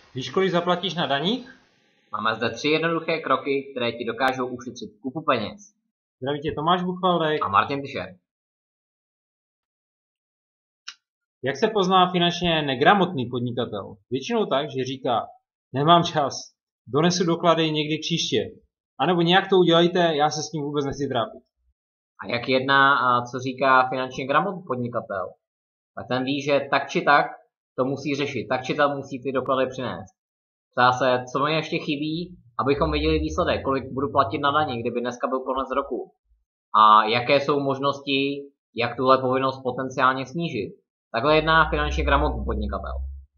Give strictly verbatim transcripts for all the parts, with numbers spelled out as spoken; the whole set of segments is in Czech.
Víš, kolik zaplatíš na daních? Máme zde tři jednoduché kroky, které ti dokážou ušetřit kupu peněz. Zdraví tě Tomáš Buchvaldek. A Martin Tischer. Jak se pozná finančně negramotný podnikatel? Většinou tak, že říká, nemám čas, donesu doklady někdy příště. A nebo nějak to udělejte, já se s tím vůbec nechci trápit. A jak jedná a co říká finančně gramotný podnikatel? Tak ten ví, že tak či tak to musí řešit, tak či tak musí ty doklady přinést. Ptá se, co mi ještě chybí, abychom viděli výsledek, kolik budu platit na daní, kdyby dneska byl konec roku. A jaké jsou možnosti, jak tuhle povinnost potenciálně snížit. Takhle jedná finančně gramotný podnikatel.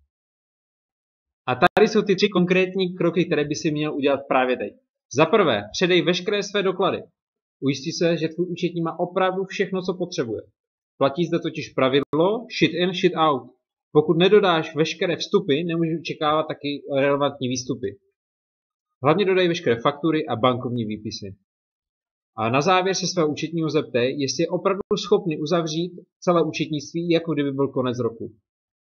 A tady jsou ty tři konkrétní kroky, které by si měl udělat právě teď. Za prvé, předej veškeré své doklady. Ujistí se, že tvůj účetní má opravdu všechno, co potřebuje. Platí zde totiž pravidlo shit in, shit out. Pokud nedodáš veškeré vstupy, nemůžeš očekávat taky relevantní výstupy. Hlavně dodej veškeré faktury a bankovní výpisy. A na závěr se svého účetního zeptej, jestli je opravdu schopný uzavřít celé účetnictví, jako kdyby byl konec roku.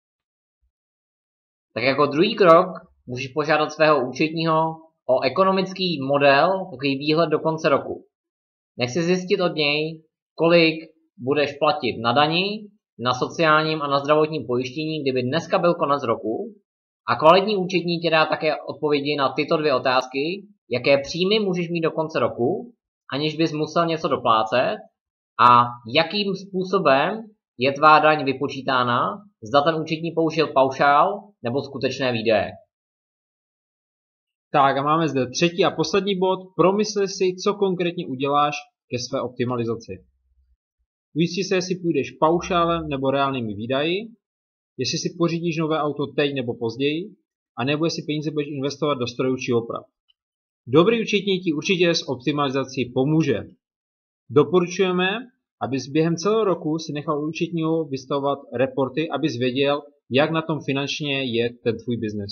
Tak jako druhý krok můžeš požádat svého účetního o ekonomický model, takový výhled do konce roku. Nech si zjistit od něj, kolik budeš platit na dani, na sociálním a na zdravotním pojištění, kdyby dneska byl konec roku. A kvalitní účetní ti dá také odpovědi na tyto dvě otázky, jaké příjmy můžeš mít do konce roku, aniž bys musel něco doplácet, a jakým způsobem je tvá daň vypočítána, zda ten účetní použil paušál nebo skutečné výdaje. Tak a máme zde třetí a poslední bod. Promysli si, co konkrétně uděláš ke své optimalizaci. Ujistí se, jestli půjdeš paušálem nebo reálnými výdaji, jestli si pořídíš nové auto teď nebo později, a nebo jestli peníze budeš investovat do strojů či oprav. Dobrý účetní ti určitě s optimalizací pomůže. Doporučujeme, abys během celého roku si nechal účetního vystavovat reporty, abys věděl, jak na tom finančně je ten tvůj biznes.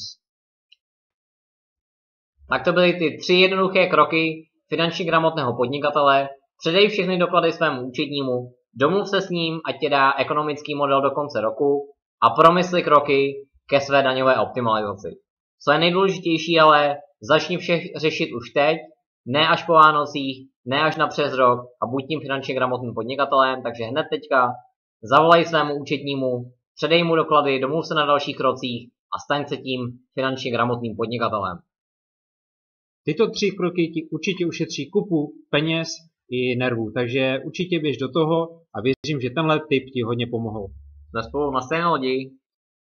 Tak to byly ty tři jednoduché kroky finančně gramotného podnikatele. Předej všechny doklady svému účetnímu, domluv se s ním, ať ti dá ekonomický model do konce roku a promysli kroky ke své daňové optimalizaci. Co je nejdůležitější, ale začni vše řešit už teď, ne až po Vánocích, ne až na přes rok, a buď tím finančně gramotným podnikatelem, takže hned teďka zavolej svému účetnímu, předej mu doklady, domluv se na dalších krocích a staň se tím finančně gramotným podnikatelem. Tyto tři kroky ti určitě ušetří kupu peněz i nervů, takže určitě běž do toho a věřím, že tenhle tip ti hodně pomohl. Jsme spolu na stejné lodi.